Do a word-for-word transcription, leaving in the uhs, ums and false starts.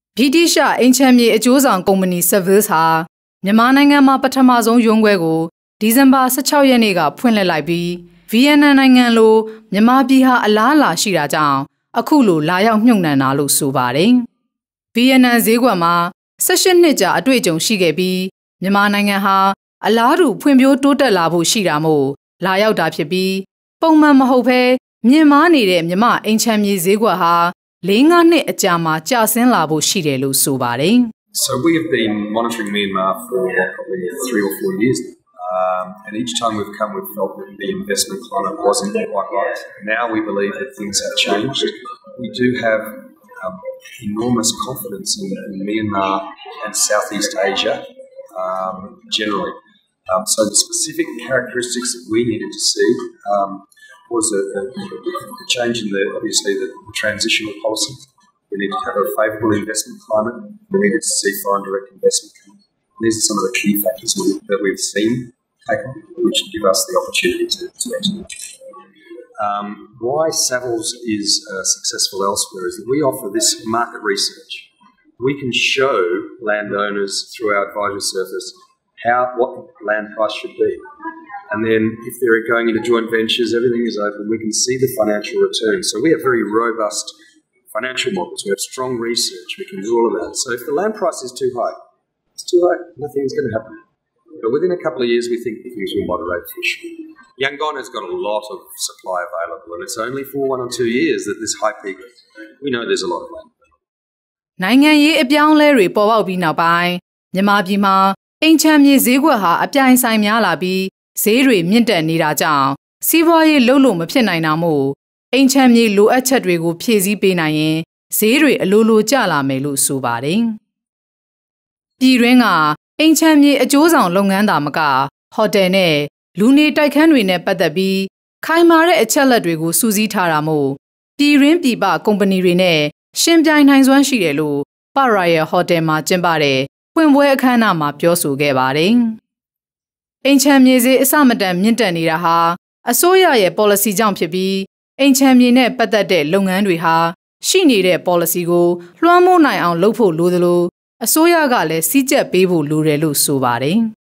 ဗြိတိရှ်အိမ်ချမ်းမြေအကျိုးဆောင်ကုမ္ပဏီ Savills ဟာမြန်မာနိုင်ငံမှာပထမဆုံးရုံးခွဲကိုဒီဇင်ဘာ十၆ရက်နေ့ကဖွင့်လှစ်လိုက်ပြီးဗီယက်နမ်နိုင်ငံလိုမြန်မာပြည်ဟာအလားအလာရှိတာကြောင့်အခုလိုလာရောက်မြှုပ်နှံတာလို့ဆိုပါတယ်။ဗီယက်နမ်ဈေးကွက်မှာ၁၈နှစ်ကြာအတွေ့အကြုံရှိခဲ့ပြီးမြန်မာနိုင်ငံဟာအလားတူဖွံ့ဖြိုးတိုးတက်လာဖို့ရှိတာမို့လာရောက်တာဖြစ်ပြီးပုံမှန်မဟုတ်ဘဲမြင့်မားနေတဲ့မြမအိမ်ချမ်းမြေဈေးကွက်ဟာလေးငါးနှစ်အကြာမှာကျဆင်းလာဖို့ရှိတယ်လို့ဆိုပါတယ်။ So we have been monitoring Myanmar for probably three or four years now. Um, and each time we've come, we've felt that the investment climate wasn't quite right. Now we believe that things have changed. We do have um, enormous confidence in, in Myanmar and Southeast Asia um, generally. Um, so the specific characteristics that we needed to see um, was a, a, a change in the, obviously, the, the transitional policy. We needed to have a favourable investment climate. We needed to see foreign direct investment come. These are some of the key factors that we've seen taken, which give us the opportunity to, to enter. Um, why Savills is uh, successful elsewhere is that we offer this market research. We can show landowners through our advisory service how what the land price should be. And then if they're going into joint ventures, everything is open. We can see the financial returns. So we have very robust financial models. We have strong research. We can do all of that. So if the land price is too high, it's too high. Nothing's going to happen. But within a couple of years, we think things will moderate for sure. Yangon's got a lot of supply available, and it's only for one or two years that this high peak. We know there's a lot of land. နိုင်ငံရေးအပြောင်းလဲတွေပေါ်ပေါက်ပြီးနောက်ပိုင်းမြန်မာပြည်မှာအိမ်ချမ်းမြေဈေးကွက်ဟာအပြိုင်ဆိုင်များလာပြီးဈေးတွေမြင့်တက်နေတာကြောင့်စီးပွားရေးလှုပ်လို့မဖြစ်နိုင်တာမို့အိမ်ချမ်းမြေလိုအပ်ချက်တွေကိုဖြည့်ဆည်းပေးနိုင်ရင်ဈေးတွေအလိုလိုကျလာမယ်လို့ဆိုပါတယ်။ပြည်တွင်းကအိမ်ချမ်းမြေအကျိုးဆောင်လုပ်ငန်းသာမကဟိုတယ်နဲ့လူနေတိုက်ခန်းတွေနဲ့ပတ်သက်ပြီးခိုင်မာတဲ့အချက်လက်တွေကိုစူးစီးထားတာမို့ပြည်တွင်းပြည်ပကုမ္ပဏီတွေနဲ့ရှင်ပြိုင်နိုင်စွမ်းရှိတယ်လို့ပါရာယယ်ဟိုတယ်မှာကျင်းပတဲ့ဖွင့်ပွဲအခမ်းအနားမှာပြောဆိုခဲ့ပါတယ်။အိမ်ချမ်းမြေဈေးအဆမတန်မြင့်တက်နေတာဟာအစိုးရရဲ့ policy ကြောင့်ဖြစ်ပြီးအိမ်ချမ်းမြေနဲ့ပတ်သက်တဲ့လုပ်ငန်းတွေဟာရှိနေတဲ့ policy ကိုလွှမ်းမိုးနိုင်အောင်လုပ်ဖို့လိုသလိုအစိုးရကလည်းစီးကျက်ပေးဖို့လိုတယ်လို့ဆိုပါတယ်။